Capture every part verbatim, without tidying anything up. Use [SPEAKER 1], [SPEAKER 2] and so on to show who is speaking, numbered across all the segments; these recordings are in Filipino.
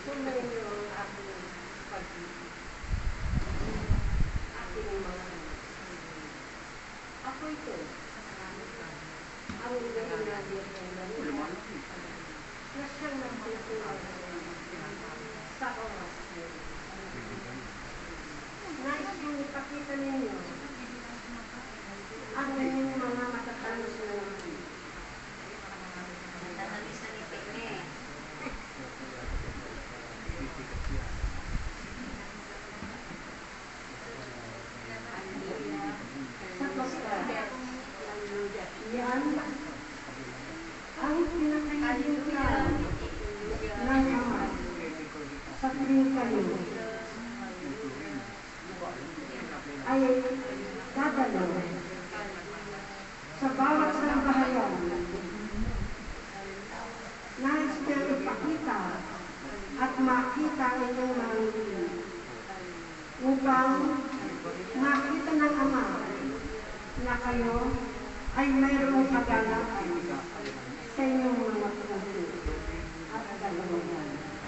[SPEAKER 1] tunay niyo ang aking pag-ibig. Aking mga anak. Ako ito. Ang galing na diyan ng ganyan. Na siyang nagtutulong sa oras niyo. Nais yung ipakita ninyo ang inyong mga matatalos na natin.
[SPEAKER 2] Natalis na ni Tere.
[SPEAKER 1] Sa Costa, yan ang pinakaiintihan ng Ama sa tuwing kayo ay dadalo sa bawat sambahayan. Nais niyang ipakita at makita inyong mga ngiti upang makita ng Ama na kayo ay mayroong kagalakan sa inyong mga puso at dalawahan.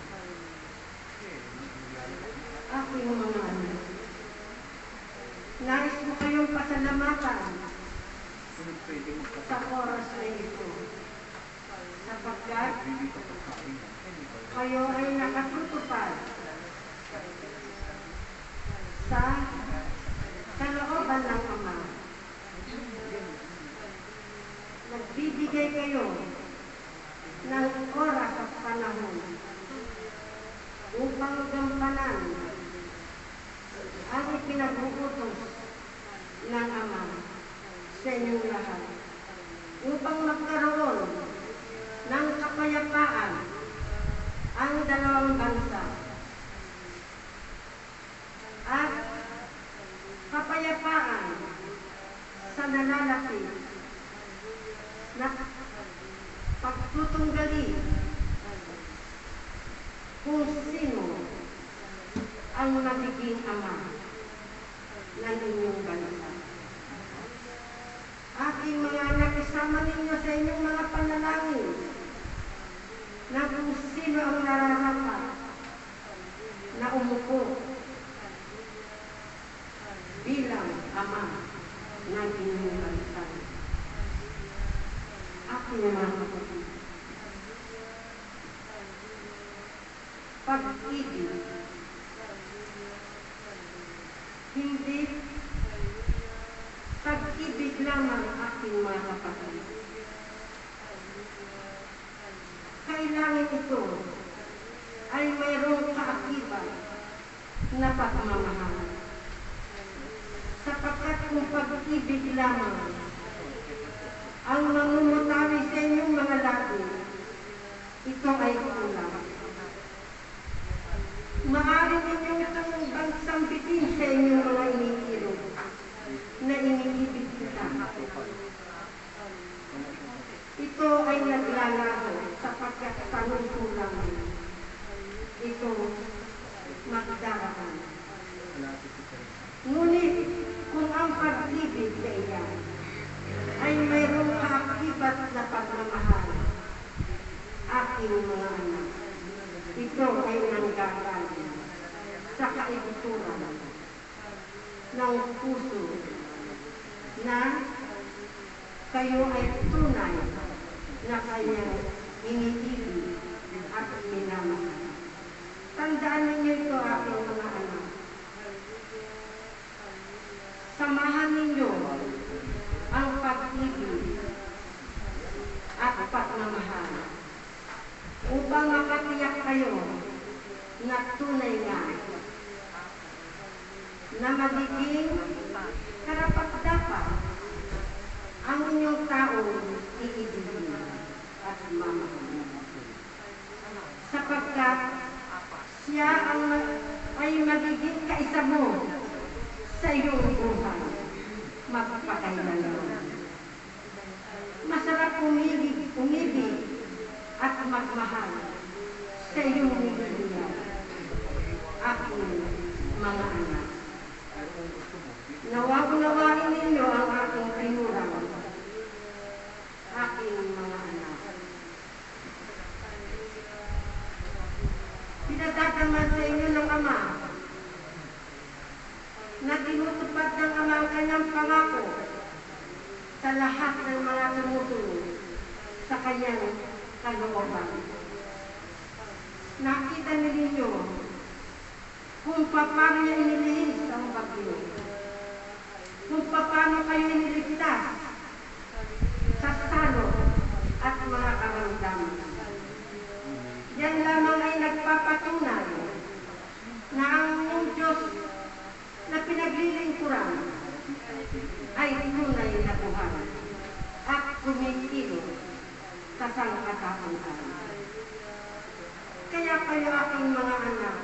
[SPEAKER 1] Aking mga anak, nais mo kayong pasalamatan sa oras na ito sapagkat kayo ay nakatutupad sa kalooban ng Ama. Nagbibigay kayo ng oras at panahon upang gampanan ang ipinag-uutos ng Ama sa inyong lahat upang magkaroon ng kapayapaan ang dalawang bansa at kapayapaan sa nalalapit na pagtutunggali kung sino ang magiging ama ng inyong bansa. Aking mga anak, isama ninyo sa inyong mga panalangin na kung sino ang nararapat na umupo bilang ama ng inyong bansa. Aking mga kapatid, pag-ibig, hindi pag-ibig lamang aking mga kapatid. Kailangan ito ay mayroong kaakibat na pagmamahal. Sapagkat kung pag-ibig lamang ang mangungutawi sa inyong mga labi, ito ay kulang. Maaari ninyong itong bansang bitin sa inyong mga inikiro na iniibig kita. Ito ay naglalaho sapagkat panungkulang ito magdaraan. Ngunit kung ang pag-ibig sa iyan ay mayroong kaakibat na pagmamahal, aking mga anak, ito ay nanggagaling sa kaibuturan ng puso na kayo ay tunay na kanyang iniibig at minamahal. Tandaan ninyo ito, aking mga anak. Samahan ninyo ang pag-ibig at pagmamahal upang makatiyak kayo na tunay nga na magiging karapat-dapat ang inyong taong iibigin at mamahalin. Sapagkat siya ang ay magiging kaisa mo sa iyong buhay magpakailanman. Masarap umibig, umibig at magmahal sa iyong nililiyan, aking mga anak. Nawag-nawain ninyo ang aking pinurang, aking mga anak. Ipinagdadaman sa inyo ng Ama na tinutupad ng Ama ang kanyang pangako sa lahat ng mga tumutunod sa kanyang kalooban. Nakita ninyo kung paano niya inilihis ang bagyo, kung paano kayo iniligtas sa salot at mga karamdaman. Yan lamang ay nagpapatunay na ang inyong Diyos na pinaglilingkuran ay tunay na buhay at kumikilos sa sangkatauhan. Kaya kayo aking mga anak,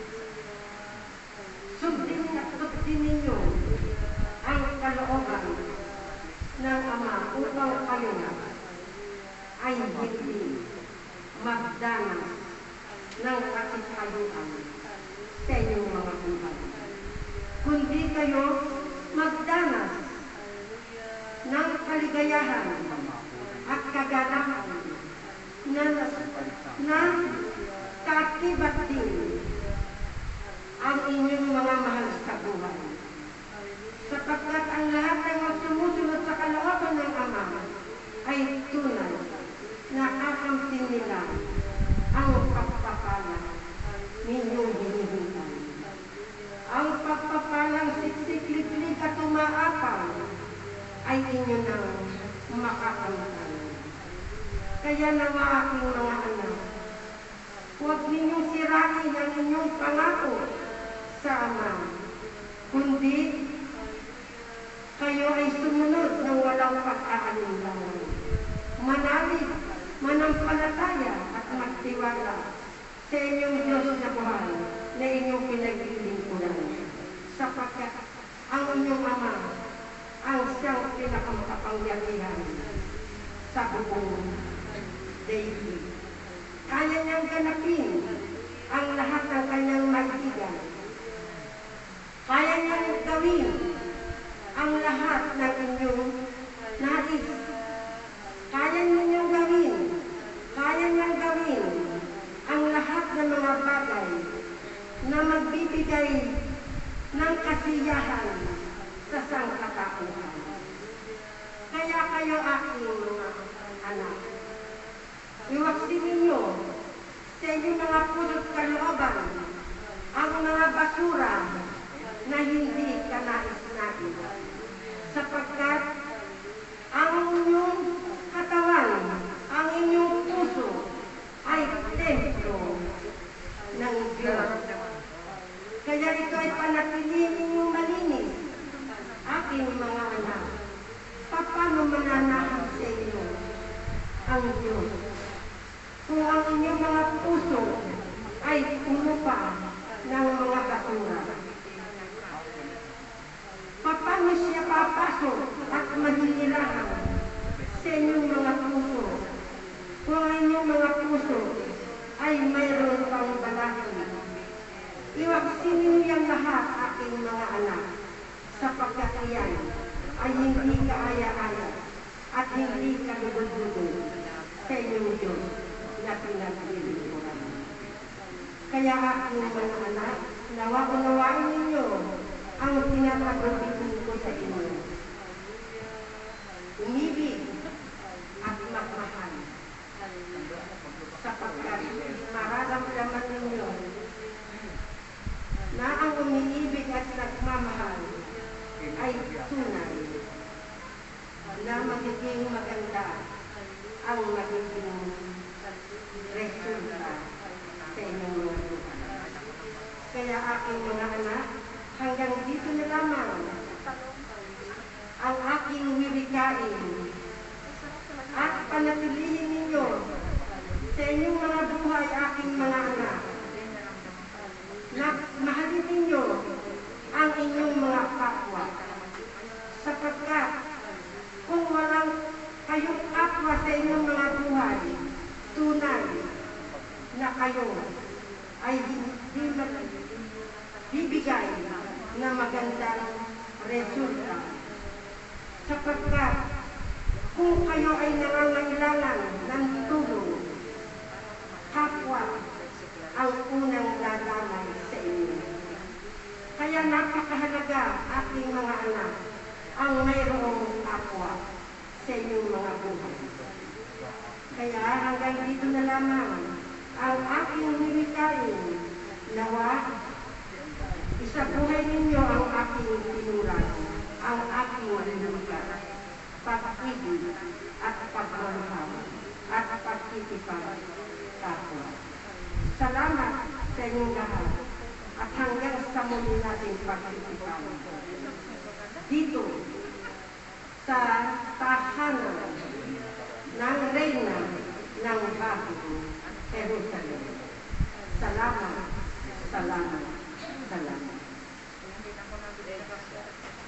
[SPEAKER 1] sundin at sundin ninyo ang kalooban ng Ama upang kayo ay hindi magdanas ng kasikayuan sa inyong mga buhay, kundi kayo magdanas ng kaligayahan at kagalakan na, na katibat din ang inyong mga mahal sa buhay. Sapagkat ang lahat ng sumusunod sa kalooban ng Ama ay tunay na kakamtin nila ang pagpapala ninyong hinihintay. Ang pagpapalang siksik-liklik at umaapang ay inyo nang makakamtan. Kaya nawa aking mga anak, huwag ninyong sirain ang inyong pangako sa Ama, kundi kayo ay sumunod ng walang pag-aalinlangan. Manalig, manampalataya at magtiwala sa inyong Diyos na buhay na inyong pinaglilingkuran, sapagkat ang inyong Ama ang siyang pinakamakapangyarihan sa buong daigdig. Kaya niyang ganapin ang lahat ng kanyang maibigan. Kaya niyang gawin ang lahat ng inyong nais. Kaya niyang gawin, kaya niyang gawin ang lahat ng mga bagay na magbibigay ng kasiyahan sa sangkatauhan. Kaya kayo aking mga anak, iwaksin ninyo sa inyong mga puso't kalooban ang mga basura na hindi kanais-nais, sapagkat ang inyong katawan, ang inyong puso ay templo ng Diyos. Kaya ito ay panatilihin ninyong malinis, aking mga anak. Paano mananahan sa inyo ang Diyos kung ang inyong mga puso ay puno pa ng mga basura? Paano siya papasok at maninilahan sa inyong mga puso kung ang inyong mga puso ay mayroon pang balahin? Iwaksin niyo yung lahat, aking mga anak, sapagkat iyan ay hindi kaaya-aya at hindi kalugod-lugod sa inyong Diyos na pinaglilingkuran. Kaya aking mga anak, nawa-unawain ninyo ang pinapagawin ko sa inyo. Umibig at magmahal, sapagkat mararamdaman ninyo na ang umiibig at nagmamahal ay tunay na magiging maganda ang magiging resulta sa inyong mga buhay. Kaya aking mga anak, hanggang dito na lamang ang aking wiwikain at panatilihin ninyo sa inyong mga buhay, aking mga anak, na mahalin ninyo ang inyong mga kapwa, sapagkat kung walang kayong kapwa sa inyong mga buhay, tunay na kayo ay hindi magbibigay na magandang resulta, sapagkat kung kayo ay nangangailangan ng tulong, kapwa ang unang dadamay sa inyo. Kaya napakahalaga, aking mga anak, ang mayroong kapwa sa inyong mga buhay. Kaya hanggang dito na lamang ang aking nilikain. Nawa, isabuhay ninyo ang aking tinuran, ang aking linugan, pag-ibig at pagmamahal at pagtitipag kapwa. Salamat sa inyong lahat at hanggang sa muli nating pagtitipag. Dito, sa tahanan ng Reyna ng Bagong Jerusalem. Salamat, salamat, salamat.